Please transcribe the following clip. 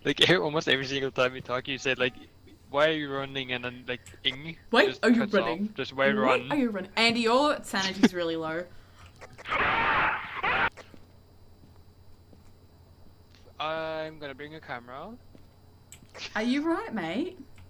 Like almost every single time we talk, you said like, "Why are you running?" And then like, "ing" Wait, just are you cuts off. running? Just why Wait, are run? you running? Andy, your sanity's really low. I'm gonna bring a camera. Are you right, mate?